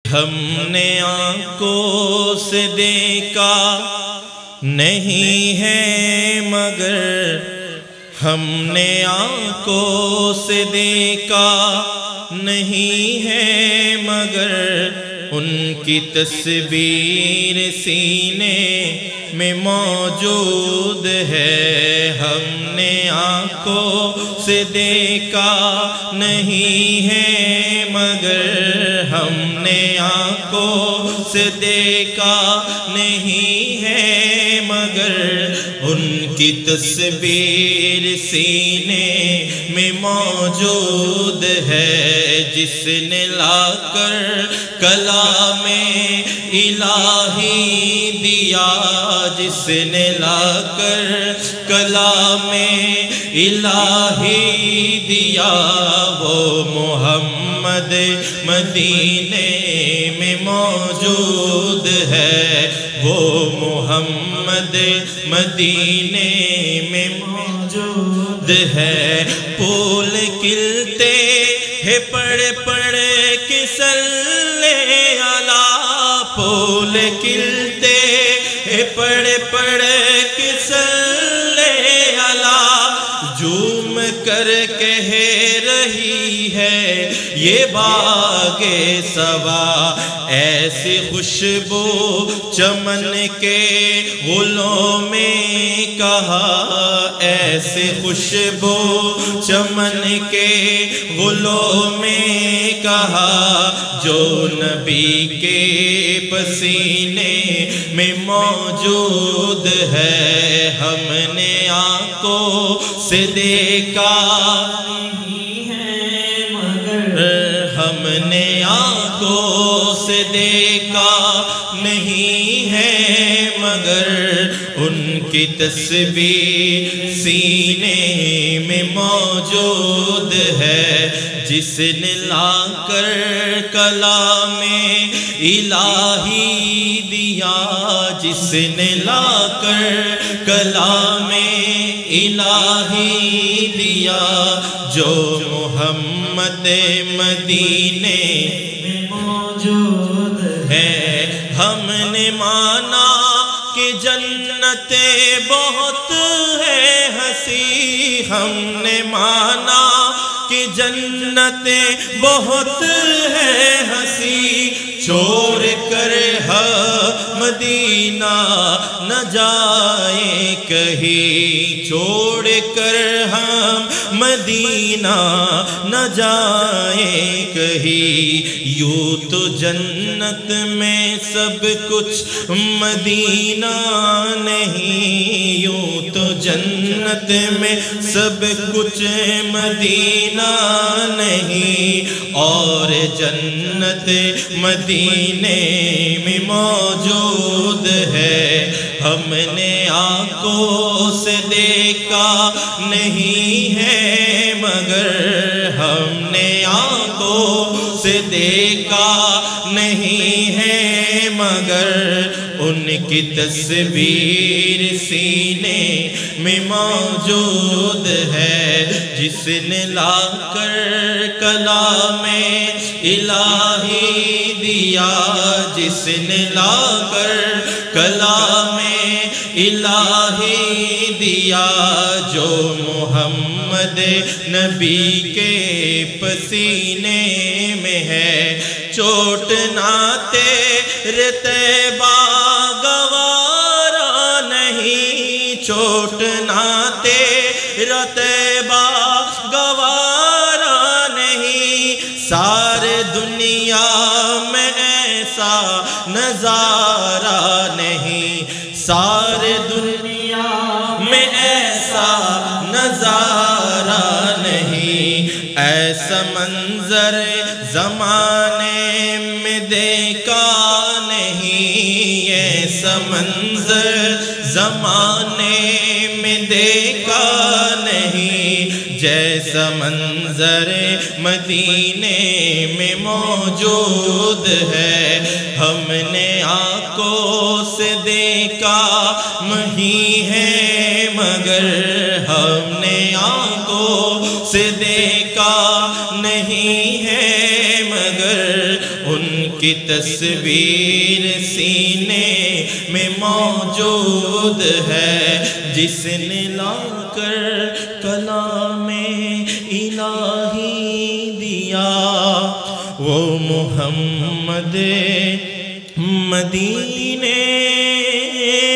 ہم نے آنکھوں سے دیکھا نہیں ہے مگر ہم نے آنکھوں سے دیکھا نہیں ہے مگر ان کی تصویر سینے میں موجود ہے. ہم نے آنکھوں سے دیکھا نہیں ہے مگر ہم نے آنکھوں سے دیکھا نہیں ہے مگر ان کی تصویر سینے میں موجود ہے. جس نے لا کر کلام الہی دیا, جس نے لا کر کلام الہی دیا, وہ محمد مدینے میں موجود ہے. وہ محمد مدینے میں موجود ہے. پھول کھلتے ہیں پڑھ پڑھ کے صلی علی, پھول کھلتے ہیں پڑھ پڑھ کے صلی علی, جھوم کر کہہ رہی ہے یہ باغ صبا, ایسی خوشبو چمن کے گلوں میں کہا, ایسی خوشبو چمن کے گلوں میں کہا, جو نبی کے پسینے میں موجود ہے. ہم نے آنکھوں سے دیکھا نہیں ہے مگر ہم نے آنکھوں سے دیکھا نہیں ہے مگر ان کی تصویر سینے میں موجود ہے. جس نے لا کر کلام الہی دیا, جس نے لا کر کلام الہی دیا, جو محمد مدینے میں موجود ہے. ہم نے مانا کہ جنتیں بہت ہے حسی, ہم نے مانا کہ جنتیں بہت ہے حسی, چھوڑ کر مدینہ نہ جائیں کہیں, چھوڑ کر ہم مدینہ نہ جائیں کہیں. یوں تو جنت میں سب کچھ مدینہ نہیں, یوں تو جنت میں سب کچھ مدینہ نہیں, اور جنت مدینے میں موجود ہے. ہم نے آنکھوں سے دیکھا نہیں ہے مگر ہم نے آنکھوں سے دیکھا نہیں ہے مگر ان کی تصویر سینے میں موجود ہے. جس نے لا کر کلام الہی دیا, جس نے لا کر کلام الہی دیا, جو محمد نبی کے پسینے میں ہے. چوٹ نہ تیرے طیبہ گوارا نہیں, چوٹ نہ تیرا طیبہ گوارا نہیں, سارے دنیا میں ایسا نظارہ نہیں, سارے دنیا میں ایسا نظارہ نہیں. ایسا منظر زمانے میں دیکھا نہیں, ایسا منظر زمانے میں دیکھا نہیں, جیسا منظر مدینے میں موجود ہے. ہم نے آنکھوں سے دیکھا نہیں ہے مگر ہم نے آنکھوں سے دیکھا نہیں ہے مگر ان کی تصویر سینے میں موجود ہے، جس نے لا کر کلام الہی دیا، وہ محمد مدینے